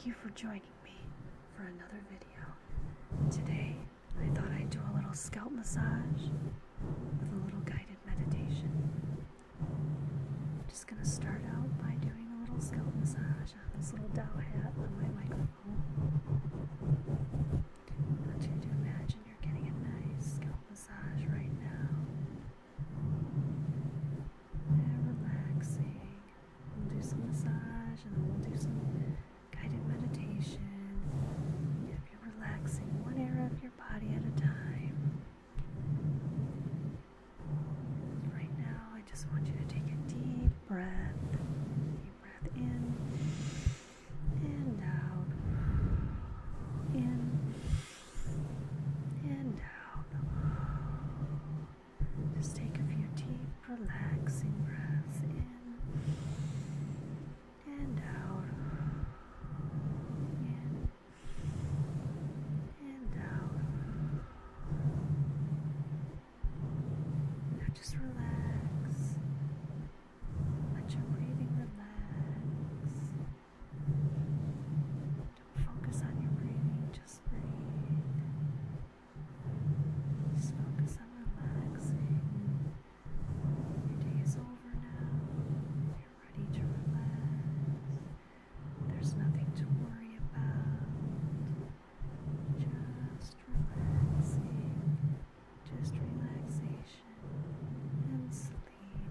Thank you for joining me for another video. Today, I thought I'd do a little scalp massage with a little guided meditation. I'm just gonna start out by doing a little scalp massage on this little dowel hat on my microphone. I want you to imagine you're getting a nice scalp massage right now. And relaxing. We'll do some massage and then we'll do some guided meditation. If you're relaxing one area of your body at a time. Right now, I just want you to take a deep breath. Deep breath in and out. In and out. Just take a few deep, relaxing breaths in and out. In and out. Now just relax. Let your breathing relax. Don't focus on your breathing, just breathe. Just focus on relaxing. Your day is over now. You're ready to relax. There's nothing to worry about. Just relaxing. Just relaxation and sleep.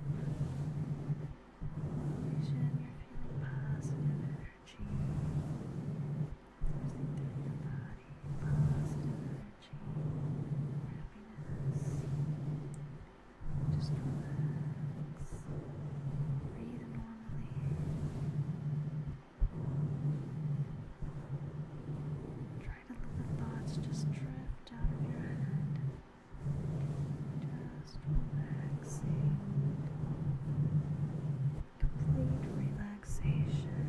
Vision, you're feeling positive energy. Coursing through your body. Positive energy. Happiness. Just relax. Breathe normally. Try to let the thoughts just drift out of your head. Just relaxing. Complete relaxation.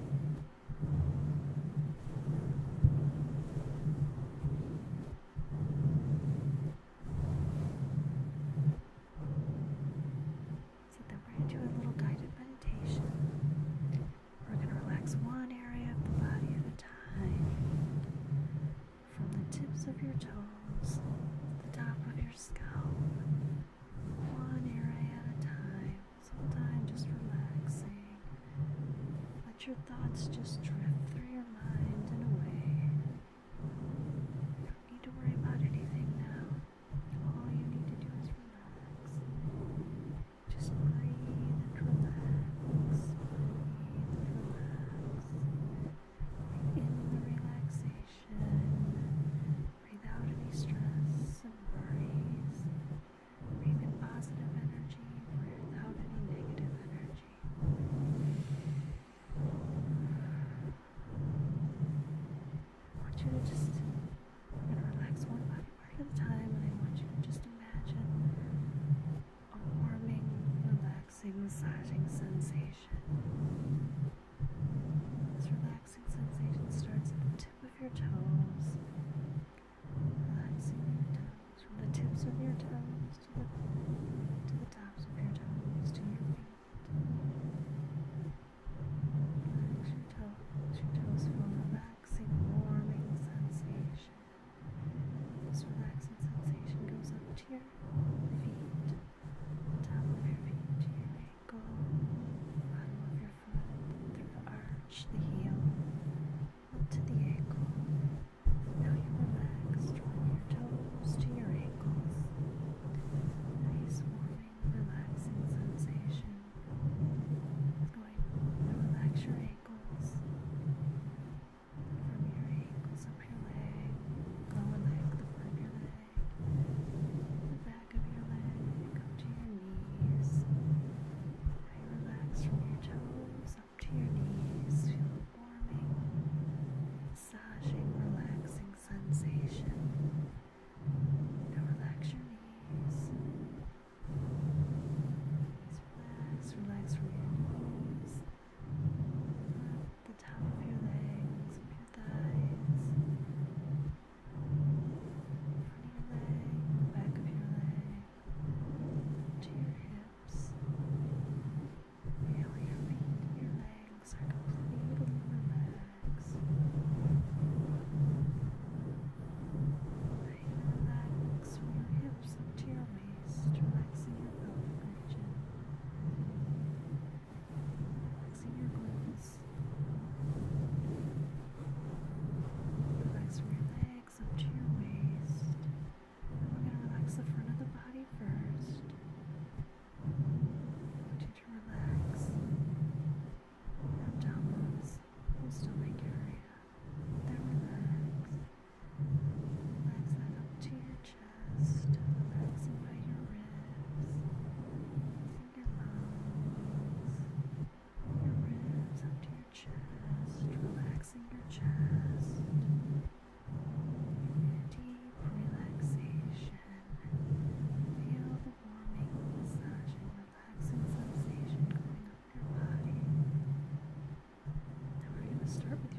So then we're going to do a little guided meditation. We're going to relax one area of the body at a time. From the tips of your toes to the top of your scalp. One area at a time. This whole time just relaxing. Let your thoughts just drift through your mind and away. You don't need to worry about anything now. All you need to do is relax. Just breathe and relax. Breathe and relax. Breathe in the relaxation. Breathe out any stress and worries. Breathe in positive energy. Breathe out any negative energy.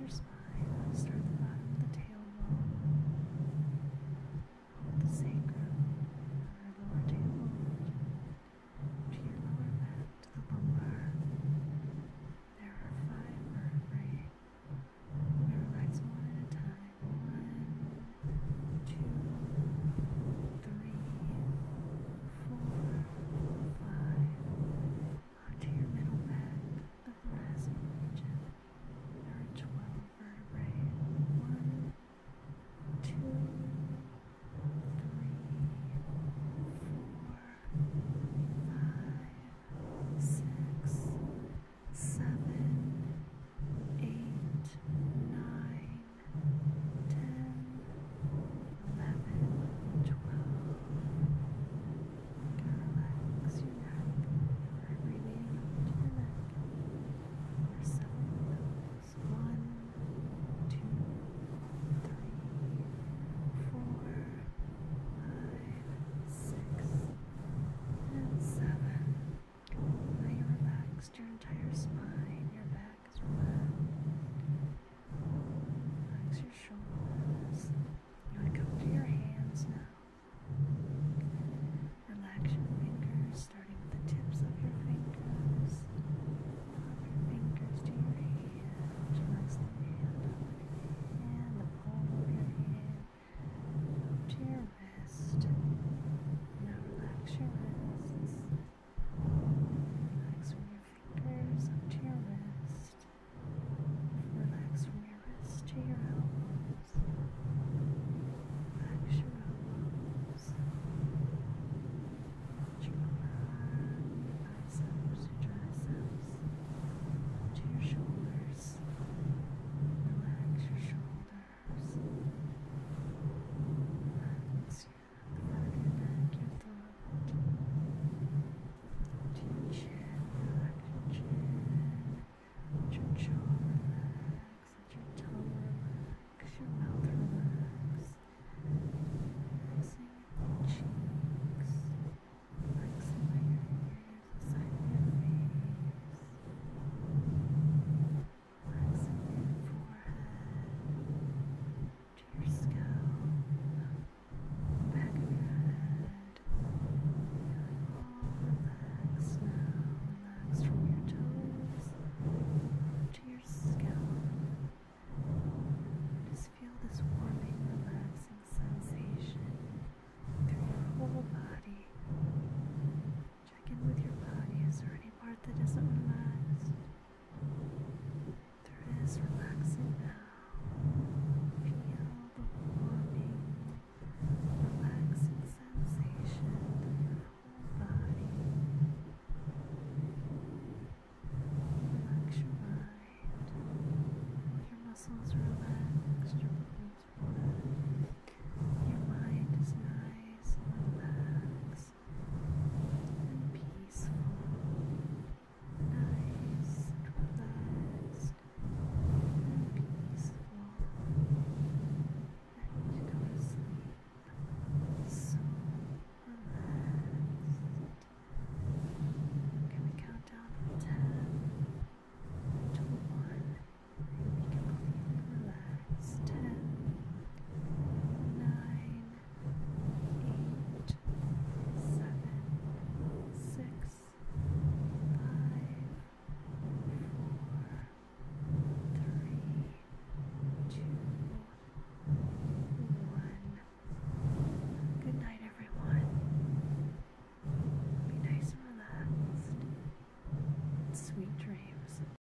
your spine.